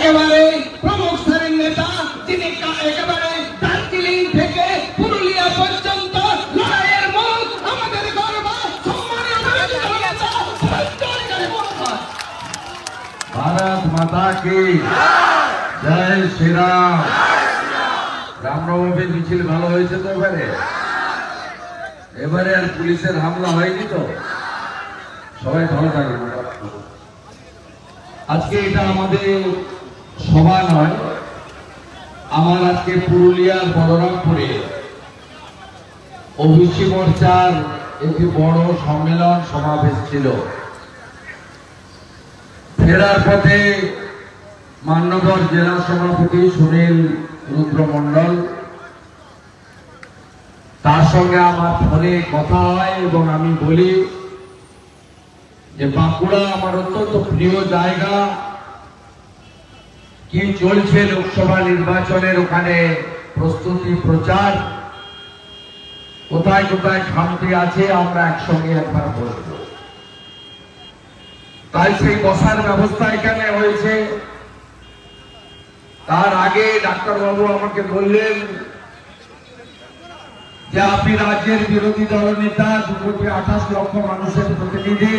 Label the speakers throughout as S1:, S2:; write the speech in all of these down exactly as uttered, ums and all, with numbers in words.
S1: একেবারে প্রমুখ শ্রেণীর নেতা, তিনি একেবারে দার্জিলিং থেকে পুরুলিয়া পর্যন্ত লড়াইয়ের মুখ, আমাদের গর্ব, সম্মানীয় নেতা
S2: भारत माता की जय श्री राम। রামনবমীর মিছিল ভালো হয়েছে তো এবারে এবারে আর পুলিশের হামলা হয়নি তো? সবাই ভালো থাকবে। আজকে এটা আমাদের সভা নয়, আমার আজকে পুরুলিয়ার বলরামপুরে ওবিসি মোর্চার একটি বড় সম্মেলন সমাবেশ ছিল। ফেরার পথে মান্যবর জেলা সভাপতি সুনীল রুদ্র মন্ডল, তার সঙ্গে আমার ফোনে কথা হয় এবং আমি বলি যে বাঁকুড়া আমার অত্যন্ত প্রিয় জায়গা, কি চলছে লোকসভা নির্বাচনের ওখানে প্রস্তুতি প্রচার, কোথায় কোথায় খামতি আছে আমরা একসঙ্গে একবার বসব। তাই সেই বসার ব্যবস্থা এখানে হয়েছে। তার আগে ডাক্তারবাবু আমাকে বললেন যে আপনি রাজ্যের বিরোধী দল নেতা, দু কোটি আঠাশ লক্ষ মানুষের প্রতিনিধি,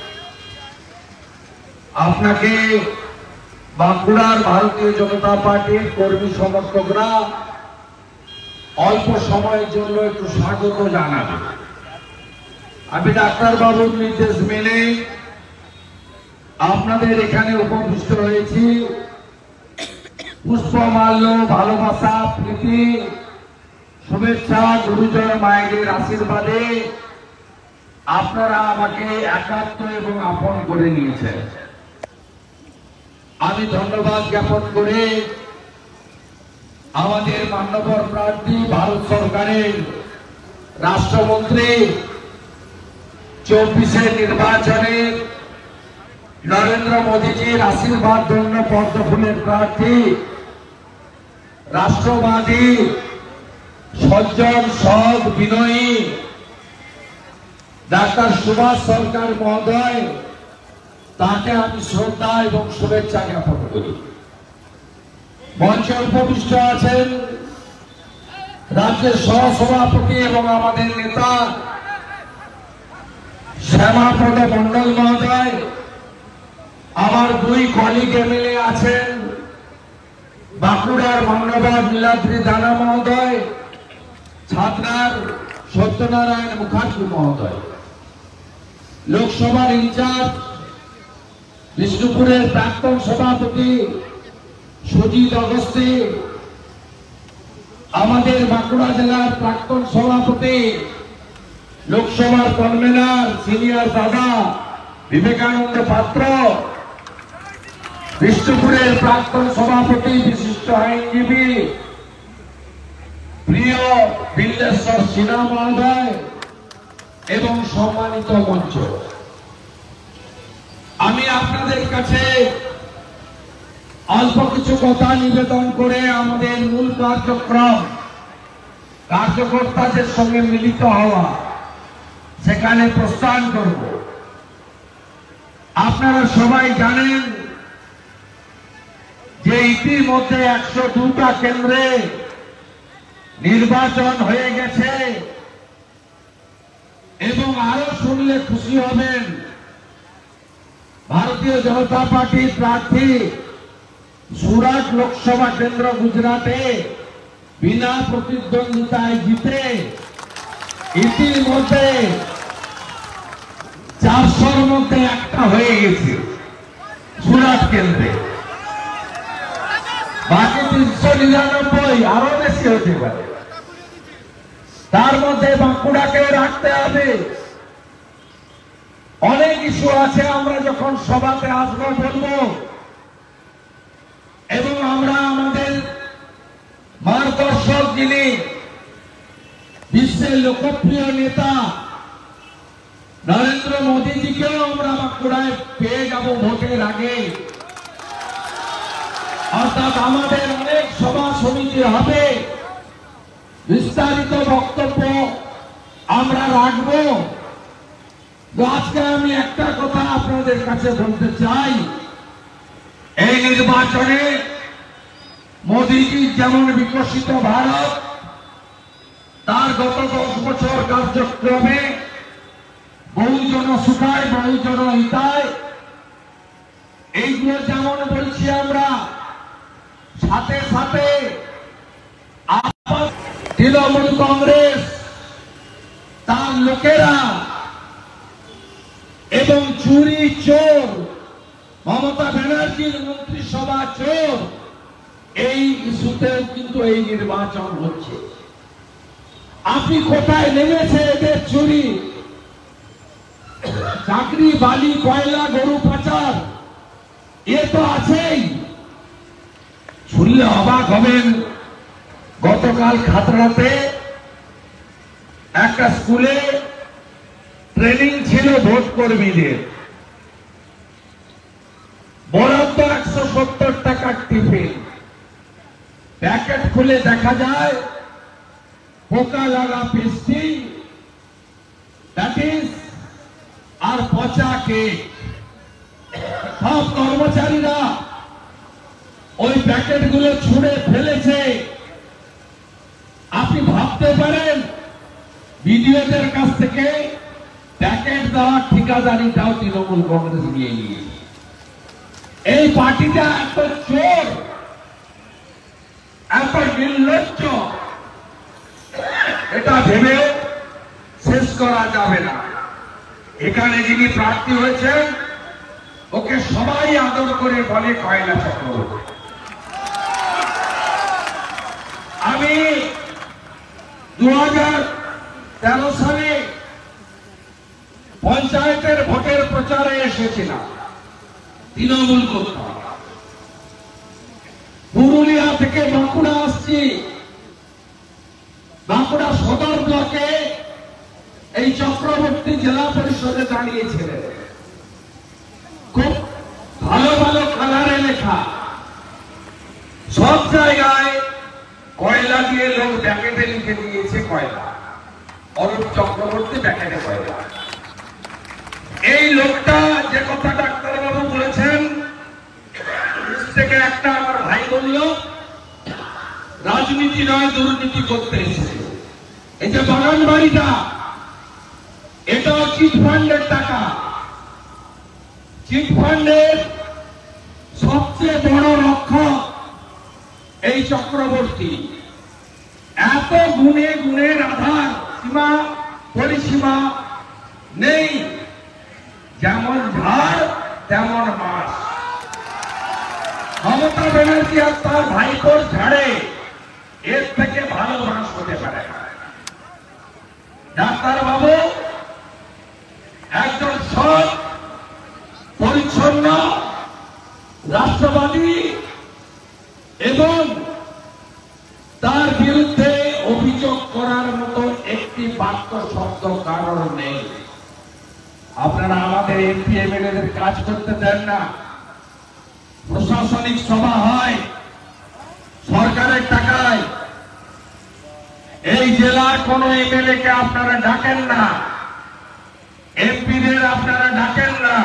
S2: আপনাকে বাঁকুড়ার ভারতীয় জনতা পার্টির কর্মী সমর্থকরা অল্প সময়ের জন্য একটু স্বাগত জানাবে। আমি ডাক্তারবাবুর নির্দেশ মেনে আপনাদের এখানে উপবিষ্ট হয়েছি। পুষ্পমাল্য, ভালোবাসা, প্রীতি, শুভেচ্ছা, গুরুজন মায়েদের আশীর্বাদে আপনারা আমাকে একাত্ম এবং আপন করে নিয়েছেন। আমি ধন্যবাদ জ্ঞাপন করে আমাদের মান্যবর প্রার্থী, ভারত সরকারের রাষ্ট্রমন্ত্রী, চব্বিশের নির্বাচনে নরেন্দ্র মোদীজির আশীর্বাদ ধন্য পদ্মফুলের প্রার্থী, রাষ্ট্রবাদী, সজ্জন, সৎ, বিনয়ী ডাক্তার সুভাষ সরকার মহোদয়, তাকে আমি শ্রদ্ধা এবং শুভেচ্ছা জ্ঞাপন করি। মঞ্চে উপবিষ্ট আছেন রাজ্যের সহসভাপতি এবং আমাদের নেতা শ্যামাপদ মন্ডল মহোদয়, আমার দুই কলিগ এমএলএ আছেন, বাঁকুড়ার মান্যবর নীলাদ্রি দানা মহোদয়, ছাত্রার সত্যনারায়ণ মুখার্জি মহোদয়, লোকসভার ইনচার্জ বিষ্ণুপুরের প্রাক্তন সভাপতি সুজিত অগস্তি, আমাদের বাঁকুড়া জেলার প্রাক্তন সভাপতি, লোকসভার কনভেনার সিনিয়র দাদা বিবেকানন্দ পাত্র, বিষ্ণুপুরের প্রাক্তন সভাপতি বিশিষ্ট আইনজীবী প্রিয় বিল্লেশ্বর সিনহা মহোদয় এবং সম্মানিত মঞ্চ, আমি আপনাদের কাছে অল্প কিছু কথা নিবেদন করে আমাদের মূল কার্যক্রম, কার্যকর্তাদের সঙ্গে মিলিত হওয়া, সেখানে প্রস্থান করব। আপনারা সবাই জানেন যে ইতিমধ্যে একশো দুটা কেন্দ্রে নির্বাচন হয়ে গেছে এবং আরো শুনলে খুশি হবেন, ভারতীয় জনতা পার্টির প্রার্থী সুরাট লোকসভা কেন্দ্র গুজরাটে বিনা প্রতিদ্বন্দ্বিতায় জিতে ইতিমধ্যে চারশোর মধ্যে একটা হয়ে গেছে সুরাট কেন্দ্রে, বাকি তিনশো নিরানব্বই আরো বেশি হতে পারে। তার মধ্যে বাঁকুড়াকে রাখতে হবে। অনেক ইস্যু আছে, আমরা যখন সভাতে আসবো বলবো, এবং আমরা আমাদের মার্গদর্শক যিনি বিশ্বের লোকপ্রিয় নেতা নরেন্দ্র মোদীজিকেও আমরা বাঁকুড়ায় পেয়ে যাব ভোটের আগে। অর্থাৎ আমাদের অনেক সভা সমিতি হবে, বিস্তারিত বক্তব্য আমরা রাখবো। আজকে আমি একটা কথা আপনাদের কাছে বলতে চাই এই নির্বাচনে মোদীজির যেমন বিকশিত ভারত, তার গত দশ বছর কার্যক্রমে বহুজন সুখায় বহুজন হিতায়, এইগুলো যেমন বলছি আমরা, সাথে সাথে তৃণমূল কংগ্রেস তার লোকেরা এবং চুরি চোর, মমতা ব্যানার্জির মন্ত্রিসভা চোর, এই ইস্যুতেও কিন্তু এই নির্বাচন হচ্ছে। আপনি কোথায় নেমেছে এদের চুরি? চাকরি, বালি, কয়লা, গরু পাচার, এ তো আছেই। শুনলে অবাক হবেন, গতকাল খাতড়াতে একটা স্কুলে ট্রেনিং ছিল ভোট কর্মীদের, বরাদ্দ একশো সত্তর টাকার টিফিন, প্যাকেট খুলে দেখা যায় পোকা লাগা পেস্ট্রি, দ্যাট ইজ আর পচা কেক। সব কর্মচারীরা ওই প্যাকেট গুলো ছুঁড়ে ফেলেছে। আপনি ভাবতে পারেন বিডিওদের কাছ থেকে প্যাকেট দেওয়ার ঠিকাদারিটাও তৃণমূল কংগ্রেস নিয়ে নিয়েছে। এই পার্টিটা এত চোর, এত নির্লজ্জ, এটা ভেবেও শেষ করা যাবে না। এখানে যিনি প্রার্থী হয়েছেন, ওকে সবাই আদর করে বলে কয়লা চক্রবর্তী। আমি দু হাজার তেরো সালে পঞ্চায়েতের ভোটের প্রচারে এসেছিলাম, তৃণমূল করতাম। পুরুলিয়া থেকে বাঁকুড়া আসছি, বাঁকুড়া সদর ব্লকে এই চক্রবর্তী জেলা পরিষদে দাঁড়িয়েছিলেন। খুব ভালো ভালো কালারে লেখা, সব জায়গায় কয়লা দিয়ে লোক প্যাকেটে লিখে দিয়েছে কয়লা, অরূপ চক্রবর্তী প্যাকেটে কয়লা। এই লোকটা যে কথা ডাক্তারবাবু বলেছেন, থেকে একটা আমার ভাই বলল রাজনীতি নয় দুর্নীতি করতে এসেছে। এই যে বাগান বাড়িটা, এটাও চিট ফান্ডের টাকা। চিট ফান্ডের সবচেয়ে বড় রক্ষক এই চক্রবর্তী। এত গুণে গুণের আধার সীমা পরিসীমা নেই, যেমন ঝাড় তেমন মাছ। মমতা ব্যানার্জি আর তার ভাইপোর ঝাড়ে এর থেকে ভালো মাছ হতে পারে না। ডাক্তার বাবু একজন সৎ, পরিচ্ছন্ন, রাষ্ট্রবাদী এবং তার বিরুদ্ধে অভিযোগ করার মতো একটি বাক্য শব্দ কারণ নেই। আপনারা আমাদের এমপি এমএলএদের কাজ করতে দেন না। প্রশাসনিক সভা হয় সরকারের টাকায়। এই জেলার কোন এমএলএ কে আপনারা ডাকেন না, এমপিদের আপনারা ডাকেন না।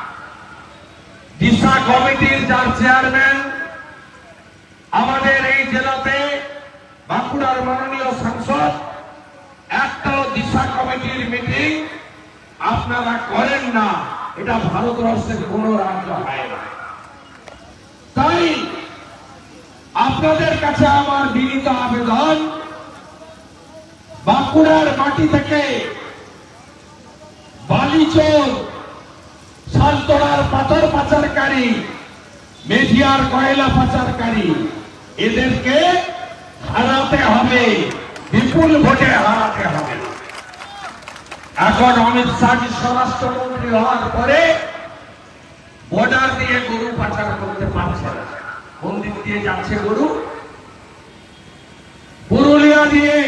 S2: দিশা কমিটির যার চেয়ারম্যান আমাদের এই জেলাতে বাঁকুড়ার মাননীয় সাংসদ, একটাও দিশা কমিটির মিটিং আপনারা করেন না। এটা ভারতবর্ষের কোন রাজ্য হয় না। তাই আপনাদের কাছে আমার বিনীত আবেদন, বাঁকুড়ার মাটি থেকে বালিচোর, সালতোড়ার পাথর পাচারকারী, মেঘিয়ার কয়লা পাচারকারী, এদেরকে হারাতে হবে, বিপুল ভোটে হারাতে হবে। এখন অমিত শাহ স্বরাষ্ট্রমন্ত্রী হওয়ার পরে বর্ডার দিয়ে গরু পাচার করতে পারছে না। কোন দিক দিয়ে যাচ্ছে গরু? পুরুলিয়া দিয়ে,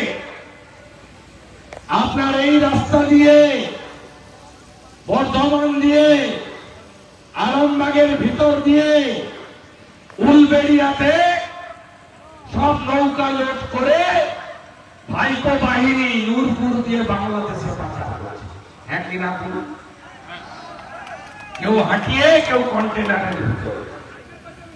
S2: আপনার এই রাস্তা দিয়ে, বর্ধমান দিয়ে, আরামবাগের ভিতর দিয়ে, উলবেড়িয়াতে সব নৌকা লোড করে ভাইকো বাহিনী নূরপুর দিয়ে বাংলাদেশে পাচার করছে। হ্যাঁ কিনা? কেউ হাঁটিয়ে, কেউ কন্টেনারের ভিতরে।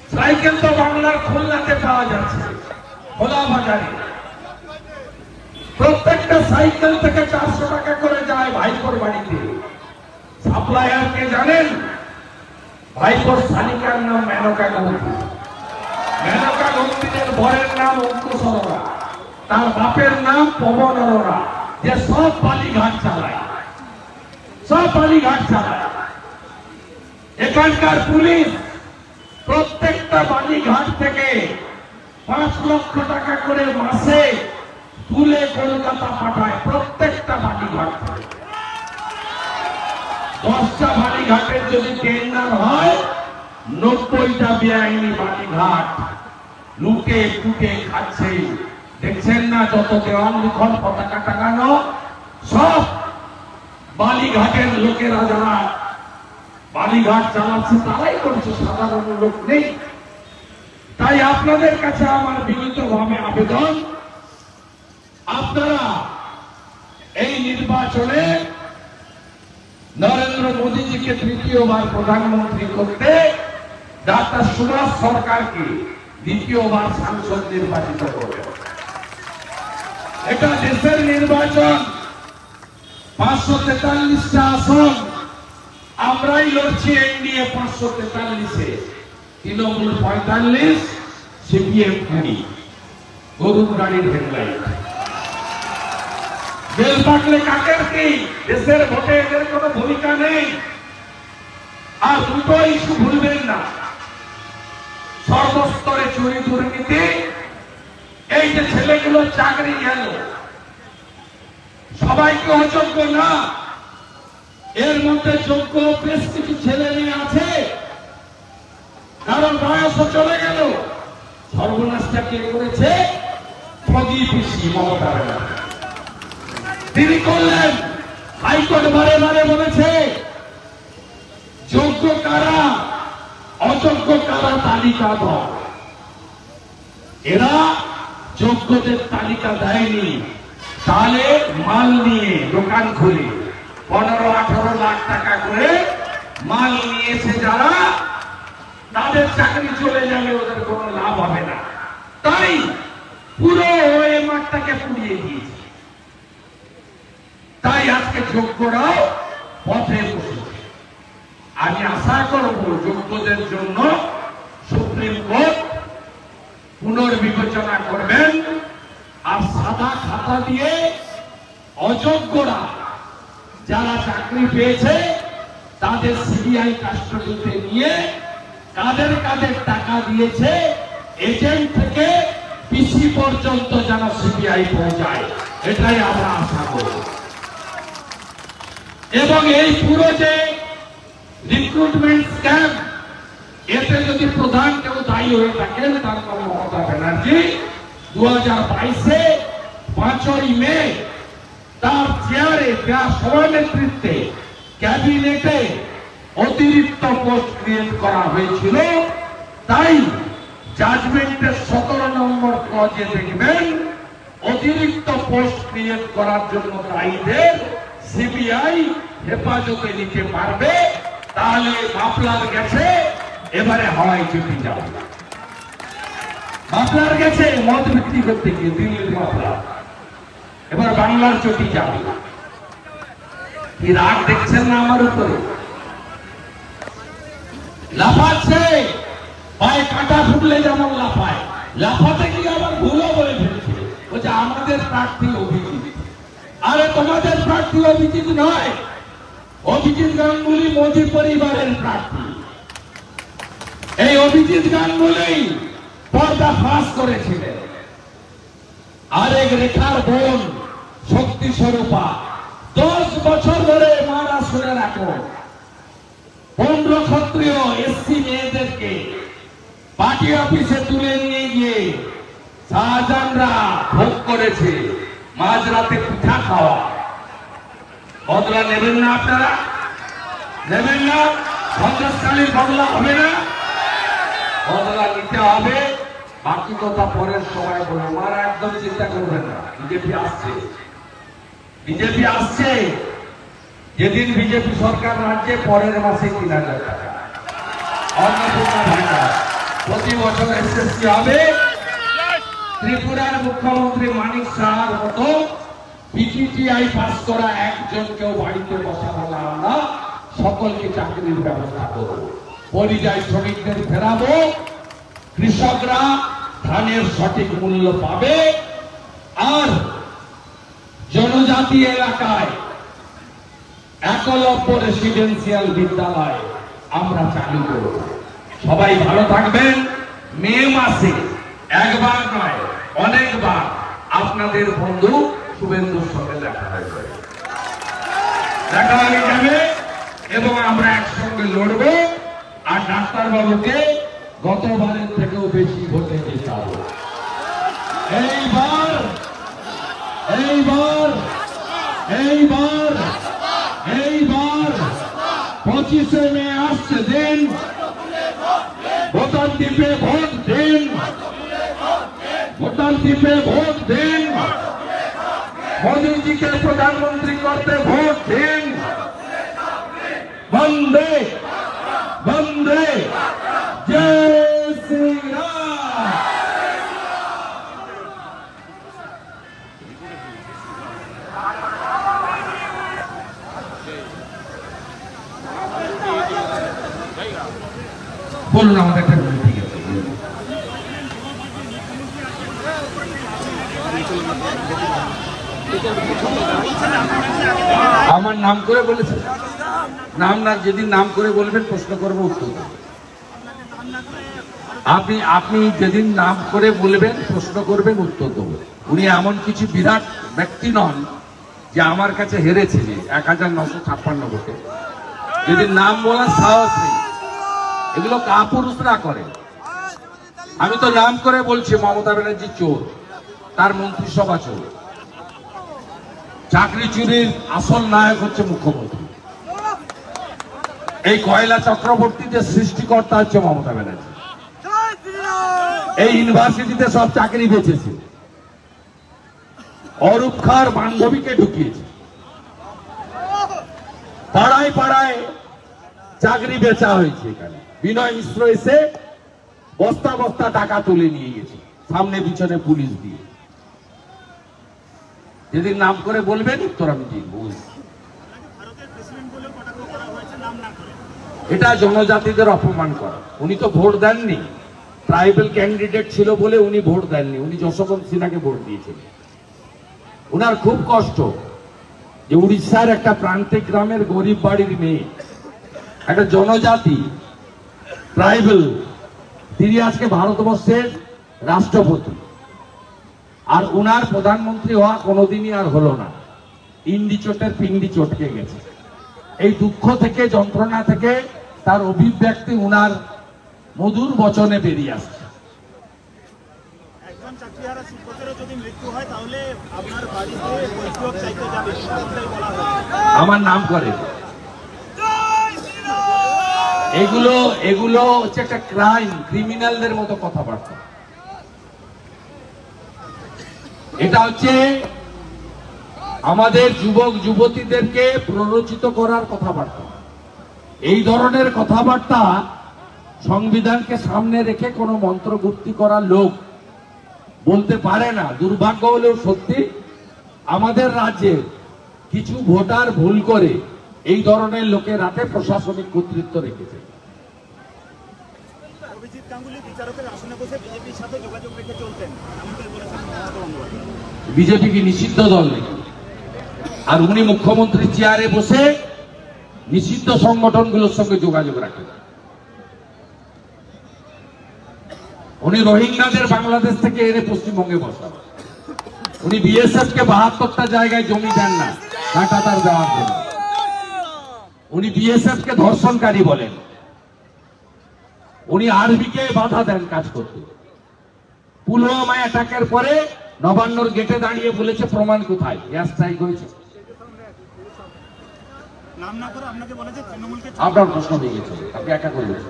S2: সাইকেল তো বাংলার খুলনাতে পাওয়া যাচ্ছে, খোলা বাজারে। প্রত্যেকটা সাইকেল থেকে চারশো টাকা করে যায় ভাইপোর বাড়িতে। সাপ্লায়ার কে জানেন? ভাইপোর শালিকার নাম মেনকা গম্ভীর। মেনকা গম্ভীরের বরের নাম অঙ্কুশ অরোরা, তার বাপের নাম পবন অরোরা, যে সব বালিঘাট চালায়, সব বালিঘাট চালায়। এখানকার পুলিশ প্রত্যেকটা বালিঘাট থেকে পাঁচ লক্ষ টাকা করে মাসে তুলে কলকাতা পাঠায়। প্রত্যেকটা বালিঘাট থেকে দশটা বালিঘাটের যদি টেন্ডার হয়, নব্বইটা বেআইনি বালিঘাট লুটে টুটে খাচ্ছে। দেখছেন না যত দেওয়াল লিখন পতাকা টাঙানো, সব বালিঘাটের লোকেরা যারা বালিঘাট চালাচ্ছে তারাই করছে, সাধারণ লোক নেই। তাই আপনাদের কাছে আমার বিনীতভাবে আবেদন, আপনারা এই নির্বাচনে নরেন্দ্র মোদীজিকে তৃতীয়বার প্রধানমন্ত্রী করতে ডাক্তার সুভাষ সরকারকে দ্বিতীয়বার সাংসদ নির্বাচিত করবে। এটা দেশের নির্বাচন, পাঁচশো তেতাল্লিশটা আসন আমরাই লড়ছি। এনডিএ পাঁচশো তেতাল্লিশে, তৃণমূল পঁয়তাল্লিশ, সিপিএম কুড়ি। গরুর গাড়ির হেডলাইট। বেল পাকলে কাকের কি? দেশের ভোটে এদের কোন ভূমিকা নেই। আর দুটো ইস্যু ভুলবেন না, সর্বস্তরে চুরি দুর্নীতি। এই যে ছেলেগুলো চাকরি গেল, সবাইকে অযোগ্য না, এর মধ্যে যোগ্য বেশ কিছু ছেলে মেয়ে আছে, কারণ বয়সও চলে গেল। সর্বনাশটা কে করেছে? ঠগি পিসি মমতা ব্যানার্জি। তিনি করলেন, হাইকোর্ট বারে বারে বলেছে যোগ্য কারা অযোগ্য কারা তালিকা দাও। এরা যোগ্যদের তালিকা দেয়নি, তাহলে মাল নিয়ে দোকান খুলে পনেরো আঠারো লাখ টাকা করে মাল নিয়েছে যারা, তাদের চাকরি চলে যাবে, ওদের কোনো লাভ হবে না। তাই পুরো ওই মাঠটাকে পুড়িয়ে দিয়েছে। তাই আজকে যোগ্যরাও পথে বসেছে। আমি আশা করব যোগ্যদের জন্য সুপ্রিম কোর্ট পুনর্বিবেচনা করবেন, আর সাদা খাতা দিয়ে অযোগ্যরা যারা চাকরি পেয়েছে তাদের সিবিআই কাস্টডিতে নিয়ে কাদের কাদের টাকা দিয়েছে, এজেন্ট থেকে পিসি পর্যন্ত যেন সিবিআই পৌঁছায়, এটাই আমরা আশা করব। এবং এই পুরো যে রিক্রুটমেন্ট স্ক্যাম, এতে যদি প্রধান কেউ দায়ী হয়ে থাকেন তার নাম মমতা ব্যানার্জি। দু হাজার বাইশে পাঁচই মে তার চেয়ারে তার সভানেতৃত্বে ক্যাবিনেটে অতিরিক্ত পোস্ট ক্রিয়েট করা হয়েছিল। তাই জাজমেন্টের সতেরো নম্বর ক্লজে দেখবেন অতিরিক্ত পোস্ট ক্রিয়েট করার জন্য দায়ীদের সিবিআই হেফাজতে নিতে পারবে। তাহলে মাফলার গেছে, এবারে হাওয়াই চটি যাবে। মাফলার গেছে মদ বিক্রি করতে গিয়ে দিল্লির মাফলার, এবার বাংলার চটি যাবে। কি রাগ দেখছেন না আমার উপরে? লাফাচ্ছে, পায়ে কাঁটা ফুটলে যেমন লাফায়, লাফাতে গিয়ে আবার ভুলও বলে ফেলছে, বলছে আমাদের প্রার্থী অভিজিৎ। আরে তোমাদের প্রার্থী অভিজিৎ নয়, অভিজিৎ গাঙ্গুলি মোদী পরিবারের প্রার্থী। এই অভিজিৎ গাঙ্গুলি পর্দা ফাঁস করেছিলেন। আরেক রেখার বোন শক্তি স্বরূপা দশ বছর ধরে মারা শুনে রাখো, পনেরো ক্ষত্রিয় এসসি মেয়েদেরকে পার্টি অফিসে তুলে নিয়ে গিয়ে শাহজাহানরা ভোগ করেছে, মাঝরাতে পিঠা খাওয়া। বদলা নেবেন না আপনারা? নেবেন না? সন্ত্রাসকালীন বদলা হবে না? বদলা নিতে হবে। বাকি কথা পরের সময় বলবো, আমার একদম চিন্তা করবেন না। বিজেপি আসছে, বিজেপি আসছে। যেদিন বিজেপি সরকার রাজ্যে, পরের মাসে তিন হাজার টাকা অন্নপূর্ণা ভান্ডার। প্রতি বছর এসএসসি হবে। ত্রিপুরার মুখ্যমন্ত্রী মানিক সাহার মতো বিটিটিআই পাস করা একজনকেও বাড়িতে বসাবো না, আমরা সকলকে চাকরির ব্যবস্থা করব। পরিযায়ী শ্রমিকদের ফেরাবো, কৃষকরা ধানের সঠিক মূল্য পাবে, আর জনজাতি এলাকায় একলব্য রেসিডেন্সিয়াল বিদ্যালয় আমরা চালু করব। সবাই ভালো থাকবেন। মে মাসে একবার নয় অনেকবার আপনাদের বন্ধু শুভেন্দুর সঙ্গে দেখা হয়ে যাবে, দেখা হয়ে যাবে এবং আমরা একসঙ্গে লড়ব। আর ডাক্তারবাবুকে গতবারের থেকেও বেশি ভোটে জেতাবো। এইবার এইবার এইবার এইবার পঁচিশে মে আসছে দিন, ভোটার দ্বীপে ভোট দিন, ভোটার দ্বীপে ভোট দিন, মোদীজিকে প্রধানমন্ত্রী করতে ভোট দিন। বন্দে বন্দে জয় শ্রীরাম। বলুন আমাদের একটা ঠিক আছে। আমার নাম করে বলেছে, নাম না, যেদিন নাম করে বলবেন প্রশ্ন করবো উত্তর দেবো। আপনি আপনি যেদিন নাম করে বলবেন প্রশ্ন করবেন উত্তর দেবো। উনি এমন কিছু বিরাট ব্যক্তি নন যে আমার কাছে হেরেছে যে এক হাজার নশো ছাপ্পান্ন ভোটে। যেদিন নাম বলার সাহস নেই, এগুলো কাপুরুষরা করে। আমি তো নাম করে বলছি মমতা ব্যানার্জি চোর, তার মন্ত্রিসভা চোর। চাকরি চুরির আসল নায়ক হচ্ছে মুখ্যমন্ত্রী। এই কয়লা চক্রবর্তীদের সৃষ্টিকর্তা হচ্ছে মমতা ব্যানার্জি। এই ইউনিভার্সিটিতে সব চাকরি বেঁচেছে, অরূপ খার বান্ধবীকে ঢুকিয়েছে, পাড়ায় পাড়ায় চাকরি বেচা হয়েছে। এখানে বিনয় মিশ্র এসে বস্তা বস্তা টাকা তুলে নিয়ে গেছে, সামনে পিছনে পুলিশ দিয়ে। যেদিন নাম করে বলবেন উত্তর আমি দিব। এটা জনজাতিদের অপমান করা। উনি তো ভোট দেননি, ট্রাইবাল ক্যান্ডিডেট ছিল বলে উনি ভোট দেননি। উনি যশবন্ত সিনহাকে ভোট দিয়েছিলেন। উনার খুব কষ্ট যে উড়িষ্যার একটা প্রান্তিক গ্রামের গরিব বাড়ির মেয়ে, একটা জনজাতি ট্রাইবাল, তিনি আজকে ভারতবর্ষের রাষ্ট্রপতি, আর উনার প্রধানমন্ত্রী হওয়া কোনোদিনই আর হলো না। ইন্ডি চোটের পিন্ডি চটকে গেছে। এই দুঃখ থেকে, যন্ত্রণা থেকে তার অভিব্যক্তি উনার মধুর বচনে বেরিয়ে আসছে। আমার নাম করে এগুলো এগুলো হচ্ছে একটা ক্রাইম, ক্রিমিনালদের মতো কথাবার্তা। এটা হচ্ছে আমাদের যুবক যুবতীদেরকে প্ররোচিত করার কথাবার্তা। এই ধরনের কথাবার্তা সংবিধানকে সামনে রেখে কোনো মন্ত্রগুপ্তি করা লোক বলতে পারে না। দুর্ভাগ্য হলেও সত্যি, আমাদের রাজ্যে কিছু ভোটার ভুল করে এই ধরনের লোকের হাতে প্রশাসনিক কর্তৃত্ব রেখেছে। বিজেপি কি নিষিদ্ধ দল নাকি? আর উনি মুখ্যমন্ত্রী চেয়ারে বসে নিষিদ্ধ সংগঠনগুলোর সঙ্গে যোগাযোগ রাখেন। উনি রোহিঙ্গাদের বাংলাদেশ থেকে এনে পশ্চিমবঙ্গে বসান। উনি বিএসএফ কে বাহাত্তরটা জায়গায় জমি দেন না কাঁটাতার দেওয়ার জন্য। উনি বিএসএফ কে ধর্ষণকারী বলেন। উনি আরবিকে বাধা দেন কাজ করতে। পুলওয়ামা অ্যাটাকের পরে নবান্নর গেটে দাঁড়িয়ে বলেছে প্রমাণ কোথায়, এয়ার স্ট্রাইক হয়েছে। আপনার প্রশ্ন হয়ে গেছে, আপনি একা করবেন।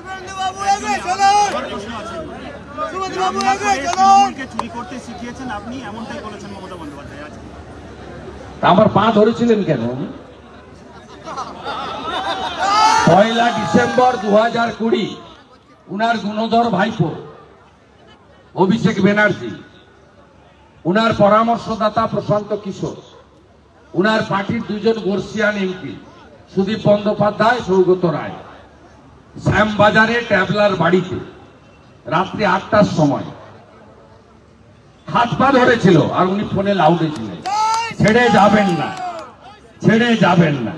S2: আমার পা ধরেছিলেন কেন? পয়লা ডিসেম্বর দু হাজার কুড়ি উনার গুণধর ভাইপো অভিষেক ব্যানার্জি, উনার পরামর্শদাতা প্রশান্ত কিশোর, উনার পার্টির দুজন বর্ষিয়ান এমপি সুদীপ বন্দ্যোপাধ্যায়, সৌগত রায় শ্যামবাজারে ট্যাবলার বাড়িতে রাত্রি আটটার সময় হাত পা ধরেছিল আর উনি ফোনে লাউডে ছিলেন। ছেড়ে যাবেন না, ছেড়ে যাবেন না।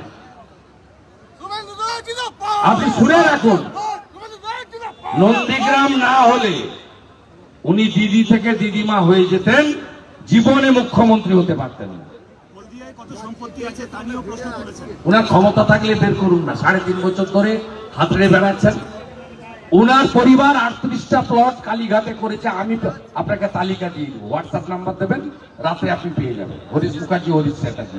S2: আপনি শুনে রাখুন, নন্দীগ্রাম না হলে উনি দিদি থেকে দিদিমা হয়ে যেতেন, জীবনে মুখ্যমন্ত্রী হতে পারতেন না। উনার ক্ষমতা থাকলে বের করুন না। সাড়ে তিন বছর ধরে হাতড়ে বেড়াচ্ছেন। উনার পরিবার আটত্রিশটা প্লট কালীঘাটে করেছে। আমি আপনাকে তালিকা দিয়ে দেবো, হোয়াটসঅ্যাপ নাম্বার দেবেন, রাতে আপনি পেয়ে যাবেন। হরিশ মুখার্জি, হরিশ চ্যাটার্জি।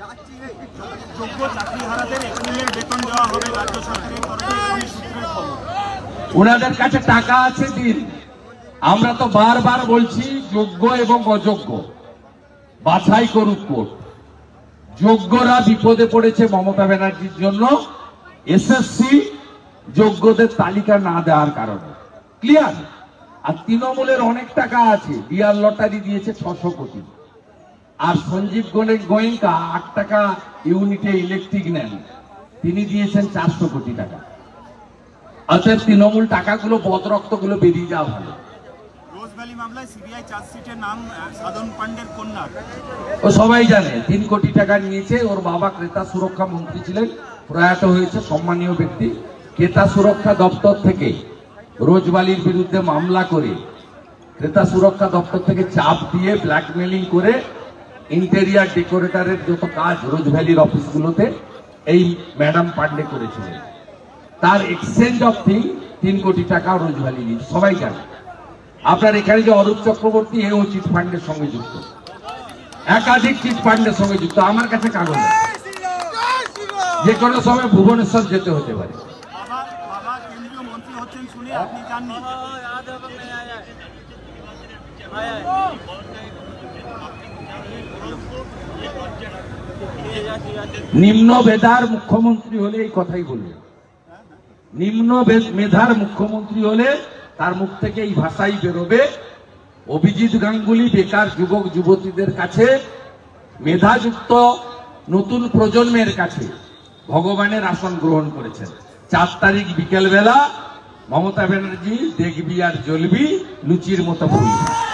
S2: উনাদের কাছে টাকা আছে, দিন। আমরা তো বারবার বলছি যোগ্য এবং অযোগ্য বাছাই করুক কোর্ট। যোগ্যরা বিপদে পড়েছে মমতা ব্যানার্জির জন্য, এসএসসি যোগ্যদের তালিকা না দেওয়ার কারণে। ক্লিয়ার? আর তৃণমূলের অনেক টাকা আছে, বিয়ার লটারি দিয়েছে ছশো কোটি, আর সঞ্জীব গোয়েঙ্কা আট টাকা ইউনিটে ইলেকট্রিক নেন, তিনি দিয়েছেন চারশো কোটি টাকা। অতএব তৃণমূল টাকাগুলো বদরক্তগুলো বেরিয়ে যাওয়া ভালো। ও সবাই জানে তিন কোটি টাকা নিয়েছে। ওর বাবা ক্রেতা সুরক্ষা মন্ত্রী ছিলেন, প্রয়াত হয়েছে, সম্মানীয় ব্যক্তি। ক্রেতা সুরক্ষা দপ্তর থেকে রোজবালির বিরুদ্ধে মামলা করে, ক্রেতা সুরক্ষা দপ্তর থেকে চাপ দিয়ে ব্ল্যাকমেলিং করে ইন্টেরিয়ার ডেকোরেটরের যত কাজ রোজভ্যালির অফিসগুলোতে এই ম্যাডাম পান্ডে করেছিলেন। তার এক্সচেঞ্জ অফ থিং তিন কোটি টাকা রোজভ্যালি নিয়েছে, সবাই জানে। আপনার এখানে যে অরূপ চক্রবর্তী, এও চিট ফান্ডের সঙ্গে যুক্ত, একাধিক চিট ফান্ডের সঙ্গে যুক্ত। আমার কাছে কাগজ আছে, যে কোনো সময় ভুবনেশ্বর যেতে হতে পারে। নিম্ন মেধার মুখ্যমন্ত্রী হলে এই কথাই বলবে। নিম্ন মেধার মুখ্যমন্ত্রী হলে তার মুখ থেকে এই ভাষাই বেরোবে। অভিজিৎ গাঙ্গুলি বেকার যুবক যুবতীদের কাছে, মেধাযুক্ত নতুন প্রজন্মের কাছে ভগবানের আসন গ্রহণ করেছেন। চার তারিখ বিকেল বেলা মমতা ব্যানার্জি দেখবি আর জ্বলবি লুচির মতো ফুলবি।